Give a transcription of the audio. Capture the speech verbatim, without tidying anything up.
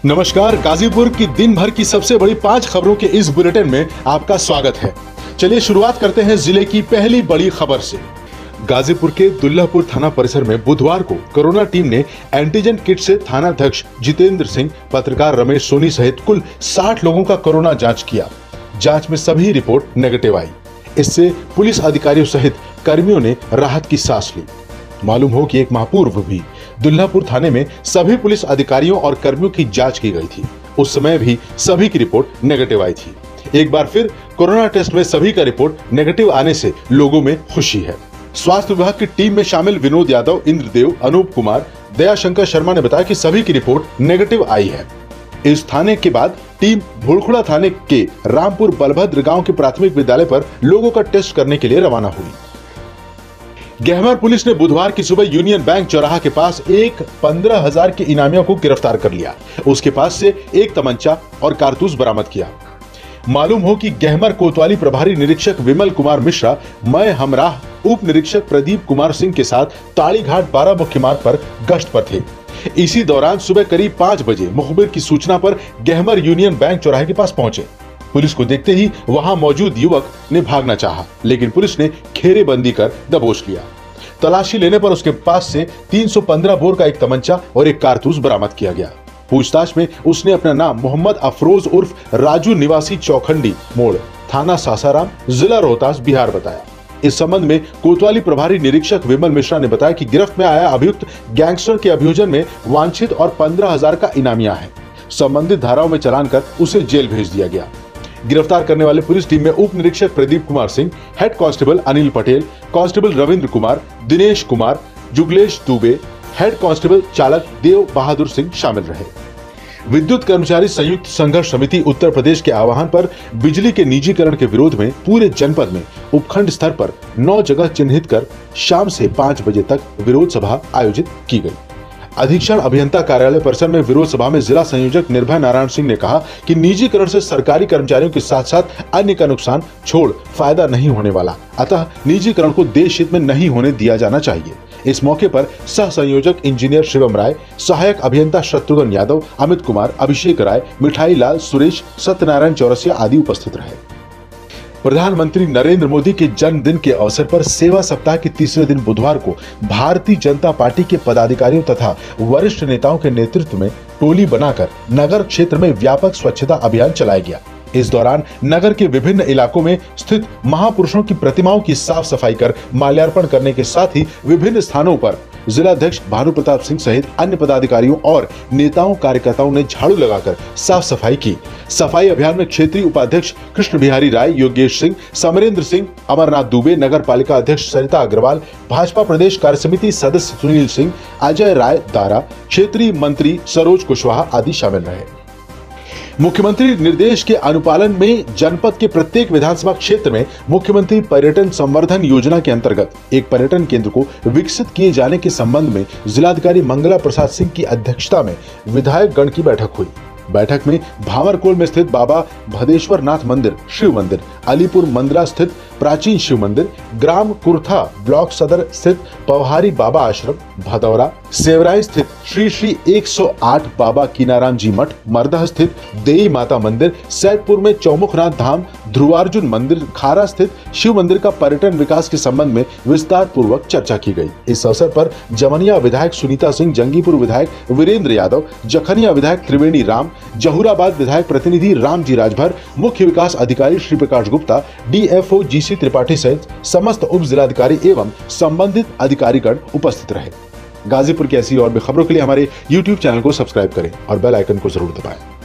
नमस्कार, गाजीपुर की दिन भर की सबसे बड़ी पांच खबरों के इस बुलेटिन में आपका स्वागत है। चलिए शुरुआत करते हैं जिले की पहली बड़ी खबर से। गाजीपुर के दुल्लापुर थाना परिसर में बुधवार को कोरोना टीम ने एंटीजन किट से थानाध्यक्ष जितेंद्र सिंह, पत्रकार रमेश सोनी सहित कुल साठ लोगों का कोरोना जांच किया। जांच में सभी रिपोर्ट नेगेटिव आई। इससे पुलिस अधिकारियों सहित कर्मियों ने राहत की सांस ली। मालूम हो कि एक माह पूर्व भी दुल्लापुर थाने में सभी पुलिस अधिकारियों और कर्मियों की जांच की गई थी। उस समय भी सभी की रिपोर्ट नेगेटिव आई थी। एक बार फिर कोरोना टेस्ट में सभी का रिपोर्ट नेगेटिव आने से लोगों में खुशी है। स्वास्थ्य विभाग की टीम में शामिल विनोद यादव, इंद्रदेव, अनूप कुमार, दयाशंकर शर्मा ने बताया कि सभी की रिपोर्ट नेगेटिव आई है। इस थाने के बाद टीम भूलखुड़ा थाने के रामपुर बलभद्र गांव के प्राथमिक विद्यालय पर लोगों का टेस्ट करने के लिए रवाना हुई। गहमर पुलिस ने बुधवार की सुबह यूनियन बैंक चौराहा के पास एक पंद्रह हजार के इनामियों को गिरफ्तार कर लिया। उसके पास से एक तमंचा और कारतूस बरामद किया। मालूम हो कि गहमर कोतवाली प्रभारी निरीक्षक विमल कुमार मिश्रा, मैं हमराह उप निरीक्षक प्रदीप कुमार सिंह के साथ ताड़ी घाट बारह मुख्य मार्ग पर गश्त पर थे। इसी दौरान सुबह करीब पांच बजे मुखबिर की सूचना पर गहमर यूनियन बैंक चौराहे के पास पहुंचे। पुलिस को देखते ही वहां मौजूद युवक ने भागना चाहा, लेकिन पुलिस ने घेरेबंदी कर दबोच लिया। तलाशी लेने पर उसके पास से तीन सौ पंद्रह बोर का एक तमंचा और एक कारतूस बरामद किया गया। पूछताछ में उसने अपना नाम मोहम्मद अफरोज उर्फ राजू निवासी चौखंडी मोड़, थाना सासाराम, जिला रोहतास, बिहार बताया। इस संबंध में कोतवाली प्रभारी निरीक्षक विमल मिश्रा ने बताया कि गिरफ्त में आया अभियुक्त गैंगस्टर के अभियोजन में वांछित और पंद्रह हजार का इनामिया है। संबंधित धाराओं में चालान कर उसे जेल भेज दिया गया। गिरफ्तार करने वाले पुलिस टीम में उप निरीक्षक Pradeep Kumar Singh, head constable Anil Patel, constable Ravindra Kumar, Dinesh Kumar, Juglesh Dubey, head constable चालक देव बहादुर सिंह शामिल रहे। विद्युत कर्मचारी संयुक्त संघर्ष समिति उत्तर प्रदेश के आह्वान पर बिजली के निजीकरण के विरोध में पूरे जनपद में उपखंड स्तर पर नौ जगह चिन्हित कर शाम से पांच बजे तक विरोध सभा आयोजित की गई। अधीक्षण अभियंता कार्यालय परिसर में विरोध सभा में जिला संयोजक निर्भय नारायण सिंह ने कहा कि निजीकरण से सरकारी कर्मचारियों के साथ साथ अन्य का नुकसान छोड़ फायदा नहीं होने वाला, अतः निजीकरण को देश हित में नहीं होने दिया जाना चाहिए। इस मौके पर सह संयोजक इंजीनियर शिवम राय, सहायक अभियंता शत्रुघ्न यादव, अमित कुमार, अभिषेक राय, मिठाई लाल, सुरेश, सत्यनारायण चौरसिया आदि उपस्थित रहे। प्रधानमंत्री नरेंद्र मोदी के जन्मदिन के अवसर पर सेवा सप्ताह के तीसरे दिन बुधवार को भारतीय जनता पार्टी के पदाधिकारियों तथा वरिष्ठ नेताओं के नेतृत्व में टोली बनाकर नगर क्षेत्र में व्यापक स्वच्छता अभियान चलाया गया। इस दौरान नगर के विभिन्न इलाकों में स्थित महापुरुषों की प्रतिमाओं की साफ सफाई कर माल्यार्पण करने के साथ ही विभिन्न स्थानों पर जिलाध्यक्ष भानु प्रताप सिंह सहित अन्य पदाधिकारियों और नेताओं कार्यकर्ताओं ने झाड़ू लगाकर साफ सफाई की। सफाई अभियान में क्षेत्रीय उपाध्यक्ष कृष्ण बिहारी राय, योगेश सिंह, समरेंद्र सिंह, अमरनाथ दुबे, नगर पालिका अध्यक्ष सरिता अग्रवाल, भाजपा प्रदेश कार्यसमिति सदस्य सुनील सिंह, अजय राय दारा, क्षेत्रीय मंत्री सरोज कुशवाहा आदि शामिल रहे। मुख्यमंत्री निर्देश के अनुपालन में जनपद के प्रत्येक विधानसभा क्षेत्र में मुख्यमंत्री पर्यटन संवर्धन योजना के अंतर्गत एक पर्यटन केंद्र को विकसित किए जाने के संबंध में जिलाधिकारी मंगला प्रसाद सिंह की अध्यक्षता में विधायक गण की बैठक हुई। बैठक में भावरकोल में स्थित बाबा भदेश्वर नाथ मंदिर, शिव मंदिर, अलीपुर मंदला स्थित प्राचीन शिव मंदिर, ग्राम कुर्था ब्लॉक सदर स्थित पवहारी बाबा आश्रम, भदौरा सेवराई स्थित श्री श्री एक सौ आठ बाबा कीनाराम जी मठ, मरदह स्थित देई माता मंदिर, सैदपुर में चौमुखनाथ धाम, ध्रुवार्जुन मंदिर, खारा स्थित शिव मंदिर का पर्यटन विकास के संबंध में विस्तार पूर्वक चर्चा की गई। इस अवसर पर जमनिया विधायक सुनीता सिंह, जंगीपुर विधायक वीरेंद्र यादव, जखनिया विधायक त्रिवेणी राम, जहूराबाद विधायक प्रतिनिधि रामजी राजभर, मुख्य विकास अधिकारी श्री प्रकाश गुप्ता, डीएफओ जीसी त्रिपाठी सहित समस्त उप जिलाधिकारी एवं संबंधित अधिकारीगण उपस्थित रहे। गाजीपुर की ऐसी और भी खबरों के लिए हमारे यूट्यूब चैनल को सब्सक्राइब करें और बेल आइकन को जरूर दबाएं।